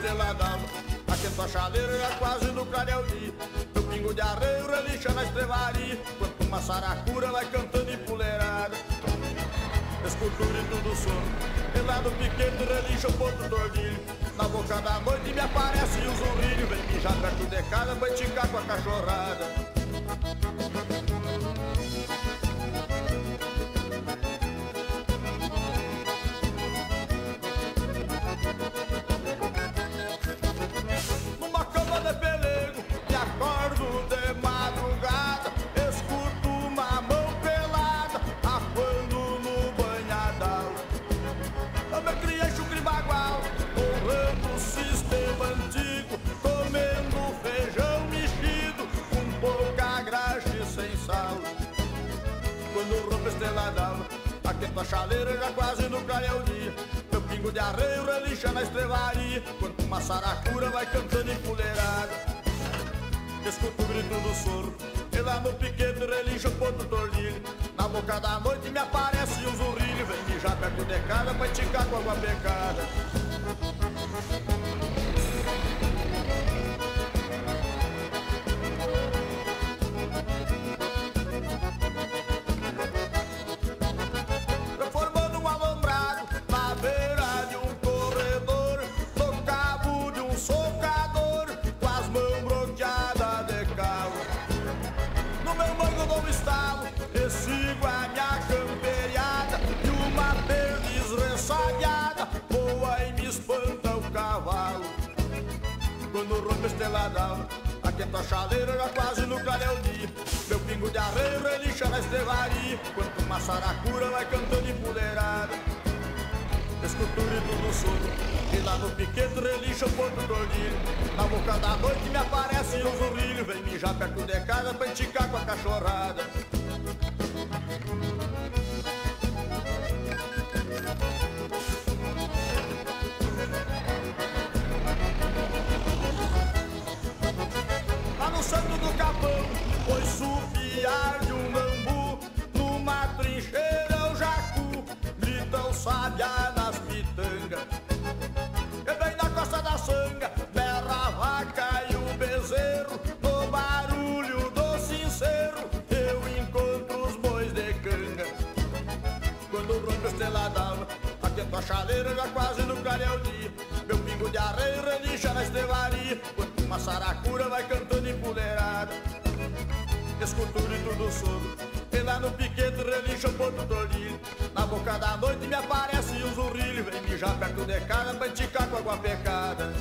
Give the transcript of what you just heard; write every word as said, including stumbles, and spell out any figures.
estrela d'alva, aquento a chaleira já quase no clareio dia. Meu pingo de arreio relincha na estrevaria, quanto uma saracura vai cantando empoleirada. Escuto o grito do sono, e lá no piquete relincha o ponto tordilho. Na boca da noite me aparece o zurrilho, vem mijar perto de casa pra esticar com a cachorrada. Quando rompe a estrela d'alva, aquento a chaleira já quase no clareio dia. Meu pingo de arreio relincha na estrevaria, quanto uma saracura vai cantando empoleirada. Escuto o grito do soro, e lá no piquete relincha o ponto tordilho. Na boca da noite me aparece um zurrilho, vem mijar perto de casa pra esticar com água pecada. Sigo a minha camperiada e uma perdiz ressabiada voa e me espanta o cavalo. Quando rompe a estrela d'alva, aquento a chaleira já quase no clareio dia. Meu pingo de arreio relincha na estrevaria, quanto uma saracura vai cantando empoleirada. Escuto o grito do sono, e lá no piquete relincha o ponto tordilho. Na boca da noite me aparece um zurrilho, vem mijar perto de casa pra esticar com a cachorrada. Lá no santo do capão, foi supiar de um bambu. Numa trincheira o jacu grita o sabiá nas pitangas. E bem na costa da sanga berra a vaca e o bezerro. No barulho do sincero eu encontro os bois de canga. Quando rompe a estrela d'alva, aquento a chaleira já quase no clareio dia. Meu pingo de arreio relincha na estrevaria, quanto uma saracura vai cantando empoleirada. Escuto o grito do soro, e lá no piquete relincha o ponto tordilho. Na boca da noite me aparece um zurrilho, vem mijar perto de casa pra esticar com água pecada.